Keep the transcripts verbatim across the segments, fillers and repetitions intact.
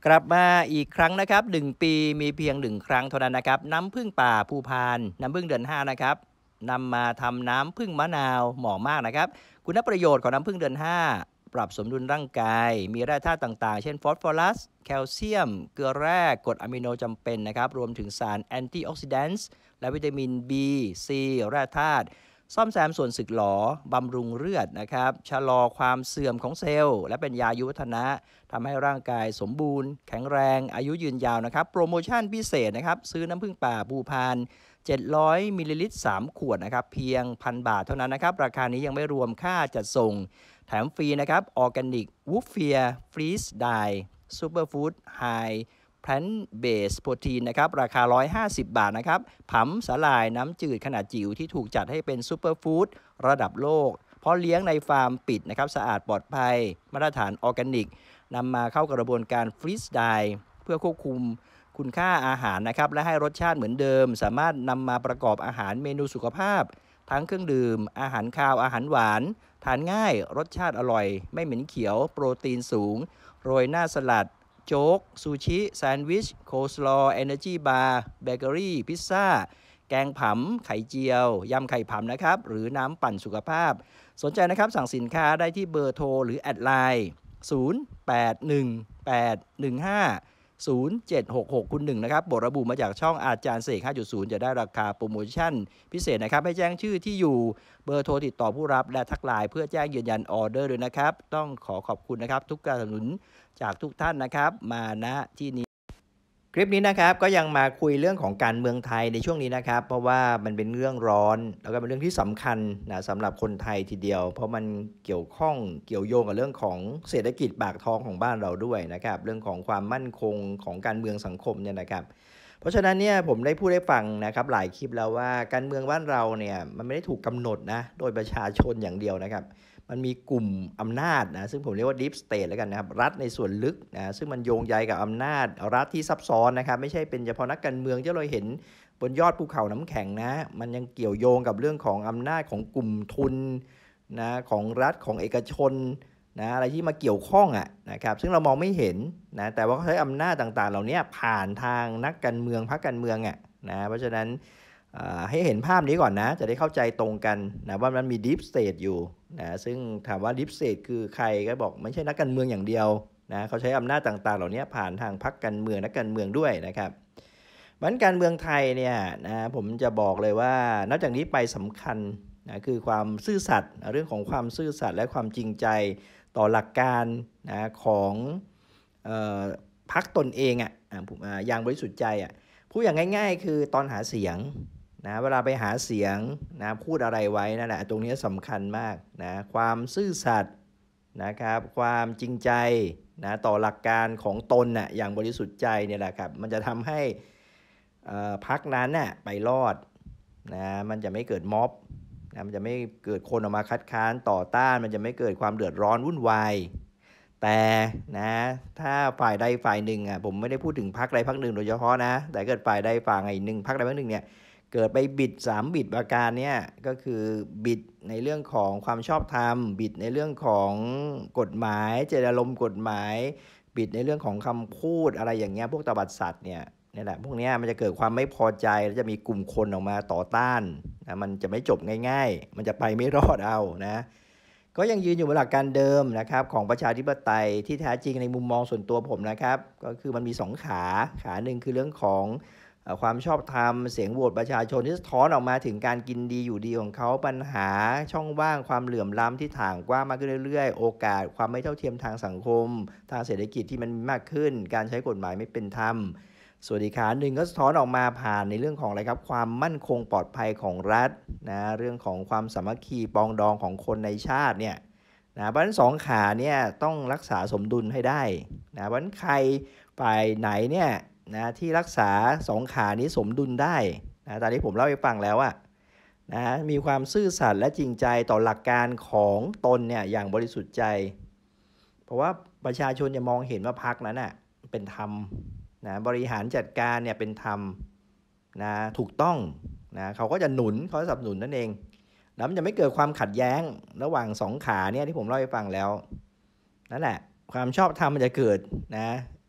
กลับมาอีกครั้งนะครับหนึ่งปีมีเพียงหนึ่งครั้งเท่านั้นนะครับน้ำผึ้งป่าภูพานน้ำผึ้งเดือนห้านะครับนำมาทำน้ำผึ้งมะนาวเหมาะมากนะครับคุณประโยชน์ของน้ำผึ้งเดือนห้าปรับสมดุลร่างกายมีแร่ธาตุต่างๆเช่นฟอสฟอรัสแคลเซียมเกลือแร่กรดอะมิโนจำเป็นนะครับรวมถึงสารแอนตี้ออกซิแดนต์และวิตามิน B C แร่ธาตุซ่อมแซมส่วนสึกหรอบำรุงเลือดนะครับชะลอความเสื่อมของเซลล์และเป็นยายุวัฒนะทำให้ร่างกายสมบูรณ์แข็งแรงอายุยืนยาวนะครับโปรโมชั่นพิเศษนะครับซื้อน้ำผึ้งป่าภูพานเจ็ดร้อยมิลลิลิตรสามขวดนะครับเพียงพันบาทเท่านั้นนะครับราคานี้ยังไม่รวมค่าจัดส่งแถมฟรีนะครับออร์แกนิกวูฟเฟียฟรีสไดซูเปอร์ฟู้ดไฮแพลนเบสโปรตีนนะครับราคาหนึ่งร้อยห้าสิบบาทนะครับผำสาหร่ายน้ำจืดขนาดจิ๋วที่ถูกจัดให้เป็นซูเปอร์ฟู้ดระดับโลกเพราะเลี้ยงในฟาร์มปิดนะครับสะอาดปลอดภัยมาตรฐานออร์แกนิกนำมาเข้ากระบวนการฟรีสไดเพื่อควบคุมคุณค่าอาหารนะครับและให้รสชาติเหมือนเดิมสามารถนำมาประกอบอาหารเมนูสุขภาพทั้งเครื่องดื่มอาหารคาวอาหารหวานทานง่ายรสชาติอร่อยไม่เหม็นเขียวโปรตีนสูงโรยหน้าสลัดโจ๊กซูชิแซนด์วิชโคสลอเอเนอร์จีบาร์เบเกอรี่พิซซ่าแกงผำไข่เจียวยำไข่ผำนะครับหรือน้ำปั่นสุขภาพสนใจนะครับสั่งสินค้าได้ที่เบอร์โทรหรือแอดไลน์ศูนย์ แปด หนึ่ง แปด หนึ่ง ห้า ศูนย์ เจ็ด หก หก คุณหนึ่งนะครับบทระบุมาจากช่องอาจารย์เสก ห้าจุดศูนย์ จะได้ราคาโปรโมชั่นพิเศษนะครับให้แจ้งชื่อที่อยู่เบอร์โทรติดต่อผู้รับและทักไลน์เพื่อแจ้งยืนยันออเดอร์ด้วยนะครับต้องขอขอบคุณนะครับทุกการสนับสนุนจากทุกท่านนะครับมาณที่นี้คลิปนี้นะครับก็ยังมาคุยเรื่องของการเมืองไทยในช่วงนี้นะครับเพราะว่ามันเป็นเรื่องร้อนแล้วก็เป็นเรื่องที่สำคัญนะสำหรับคนไทยทีเดียวเพราะมันเกี่ยวข้องเกี่ยวโยงกับเรื่องของเศรษฐกิจปากท้องของบ้านเราด้วยนะครับเรื่องของความมั่นคงของการเมืองสังคมเนี่ยนะครับเพราะฉะนั้นเนี่ยผมได้พูดได้ฟังนะครับหลายคลิปแล้วว่าการเมืองบ้านเราเนี่ยมันไม่ได้ถูกกำหนดนะโดยประชาชนอย่างเดียวนะครับมันมีกลุ่มอำนาจนะซึ่งผมเรียกว่า Deep State แล้วกันนะครับรัฐในส่วนลึกนะซึ่งมันโยงใยกับอำนาจรัฐที่ซับซ้อนนะครับไม่ใช่เป็นเฉพาะนักการเมืองที่เราเห็นบนยอดภูเขาน้ำแข็งนะมันยังเกี่ยวโยงกับเรื่องของอำนาจของกลุ่มทุนนะของรัฐของเอกชนนะอะไรที่มาเกี่ยวข้องอ่ะนะครับซึ่งเรามองไม่เห็นนะแต่ว่าเขาใช้อำนาจต่างๆเหล่านี้ผ่านทางนักการเมืองพรรคการเมืองอ่ะนะเพราะฉะนั้นให้เห็นภาพนี้ก่อนนะจะได้เข้าใจตรงกันนะว่ามันมี Deep State อยู่นะซึ่งถามว่า Deep State คือใครก็บอกไม่ใช่นักการเมืองอย่างเดียวนะเขาใช้อำนาจต่างๆเหล่านี้ผ่านทางพรรคการเมืองนักการเมืองด้วยนะครับมันการเมืองไทยเนี่ยนะผมจะบอกเลยว่านอกจากนี้ไปสำคัญนะคือความซื่อสัตย์เรื่องของความซื่อสัตย์และความจริงใจต่อหลักการนะของเอ่อพรรคตนเองอ่ะอย่างบริสุทธิ์ใจอ่ะพูดอย่างง่ายๆคือตอนหาเสียงนะเวลาไปหาเสียงนะพูดอะไรไว้นั่นแหละตรงนี้สำคัญมากนะความซื่อสัตย์นะครับความจริงใจนะต่อหลักการของตนน่ะอย่างบริสุทธิ์ใจเนี่ยแหละครับมันจะทำให้พรรคนั้นน่ะไปรอดนะมันจะไม่เกิดม็อบนะมันจะไม่เกิดคนออกมาคัดค้านต่อต้านมันจะไม่เกิดความเดือดร้อนวุ่นวายแต่นะถ้าฝ่ายใดฝ่ายหนึ่งอ่ะผมไม่ได้พูดถึงพรรคใดพรรคหนึ่งโดยเฉพาะนะแต่เกิดฝ่ายใดฝ่ายหนึ่งพรรคใดพรรคหนึ่งเนี่ยเกิดไปบิดสามบิดประการเนี่ยก็คือบิดในเรื่องของความชอบธรรมบิดในเรื่องของกฎหมายเจตนารมณ์กฎหมายบิดในเรื่องของคำพูดอะไรอย่างเงี้ยพวกตบัดสัตว์เนี่ยนี่แหละพวกนี้มันจะเกิดความไม่พอใจแล้วจะมีกลุ่มคนออกมาต่อต้านนะมันจะไม่จบง่ายๆมันจะไปไม่รอดเอานะก็ยังยืนอยู่บนหลักการเดิมนะครับของประชาธิปไตยที่แท้จริงในมุมมองส่วนตัวผมนะครับก็คือมันมีสองขาขาหนึ่งคือเรื่องของความชอบธรรมเสียงโหวตประชาชนที่สะท้อนออกมาถึงการกินดีอยู่ดีของเขาปัญหาช่องว่างความเหลื่อมล้ำที่ถ่างกว้างมากขึ้นเรื่อยๆโอกาสความไม่เท่าเทียมทางสังคมทางเศรษฐกิจที่มันมากขึ้นการใช้กฎหมายไม่เป็นธรรมส่วนอีกขาหนึ่งก็สะท้อนออกมาผ่านในเรื่องของอะไรครับความมั่นคงปลอดภัยของรัฐนะเรื่องของความสามัคคีปองดองของคนในชาติเนี่ยนะเพราะฉะนั้นสองขาเนี่ยต้องรักษาสมดุลให้ได้นะเพราะฉะนั้นใครฝ่ายไหนเนี่ยนะที่รักษาสองขานี้สมดุลได้นะตอนนี้ผมเล่าให้ฟังแล้วอะนะมีความซื่อสัตย์และจริงใจต่อหลักการของตนเนี่ยอย่างบริสุทธิ์ใจเพราะว่าประชาชนจะมองเห็นว่าพรรคนั้นอะเป็นธรรมนะบริหารจัดการเนี่ยเป็นธรรมนะถูกต้องนะเขาก็จะหนุนเขาสนับสนุนนั่นเองแล้วมันจะไม่เกิดความขัดแย้งระหว่างสองขาเนี่ยที่ผมเล่าให้ฟังแล้วนั่นแหละความชอบธรรมมันจะเกิดนะ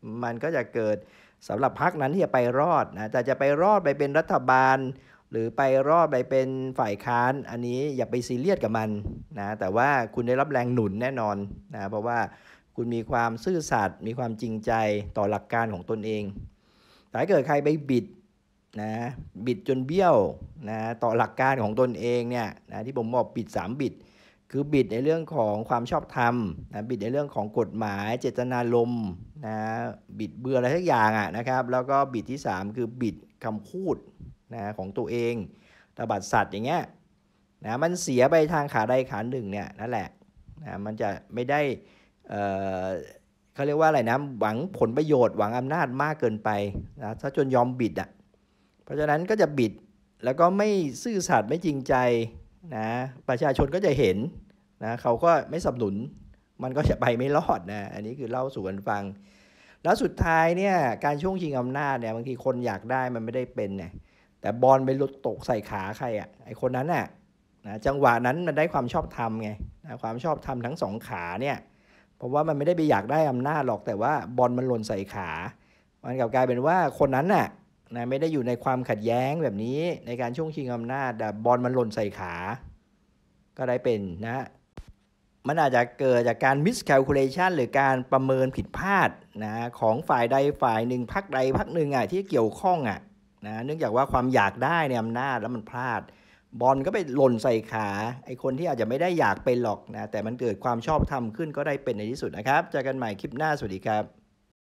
มันก็จะเกิดสำหรับพรรคนั้นที่จะไปรอดนะแต่จะไปรอดไปเป็นรัฐบาลหรือไปรอดไปเป็นฝ่ายค้านอันนี้อย่าไปซีเรียสกับมันนะแต่ว่าคุณได้รับแรงหนุนแน่นอนนะเพราะว่าคุณมีความซื่อสัตย์มีความจริงใจต่อหลักการของตนเองแต่ถ้าเกิดใครไปบิดนะบิดจนเบี้ยวนะต่อหลักการของตนเองเนี่ยนะที่ผมบอกบิดสามบิดคือบิดในเรื่องของความชอบธรรมนะบิดในเรื่องของกฎหมายเจตนารมณ์นะบิดเบือนอะไรทุกอย่างอ่ะนะครับแล้วก็บิดที่สามคือบิดคำพูดนะของตัวเองตบัดสัตว์อย่างเงี้ยนะมันเสียไปทางขาใดขาหนึ่งเนี่ยนั่นแหละนะมันจะไม่ได้เอ่อเขาเรียกว่าอะไรนะหวังผลประโยชน์หวังอำนาจมากเกินไปนะถ้าจนยอมบิดอ่ะเพราะฉะนั้นก็จะบิดแล้วก็ไม่ซื่อสัตย์ไม่จริงใจนะประชาชนก็จะเห็นนะเขาก็ไม่สนับสนุนมันก็จะไปไม่รอดนะอันนี้คือเล่าสู่กันฟังแล้วสุดท้ายเนี่ยการช่วงชิงอำนาจเนี่ยบางทีคนอยากได้มันไม่ได้เป็นเนี่ยแต่บอลไปหลุดตกใส่ขาใครอ่ะไอคนนั้นน่ะนะจังหวะนั้นมันได้ความชอบธรรมไงนะความชอบธรรมทั้งสองขาเนี่ยเพราะว่ามันไม่ได้ไปอยากได้อำนาจหรอกแต่ว่าบอลมันหล่นใส่ขามันกลับกลายเป็นว่าคนนั้นน่ะนะไม่ได้อยู่ในความขัดแย้งแบบนี้ในการช่วงชิงอำนาจแต่บอลมันหล่นใส่ขาก็ได้เป็นนะมันอาจจะเกิดจากการ miscalculation หรือการประเมินผิดพลาดนะของฝ่ายใดฝ่ายหนึ่งพรรคใดพรรคหนึ่งอ่ะที่เกี่ยวข้องอ่ะนะเนื่องจากว่าความอยากได้ในอำนาจแล้วมันพลาดบอลก็ไปหล่นใส่ขาไอ้คนที่อาจจะไม่ได้อยากเป็นหรอกนะแต่มันเกิดความชอบธรรมขึ้นก็ได้เป็นในที่สุดนะครับเจอกันใหม่คลิปหน้าสวัสดีครับ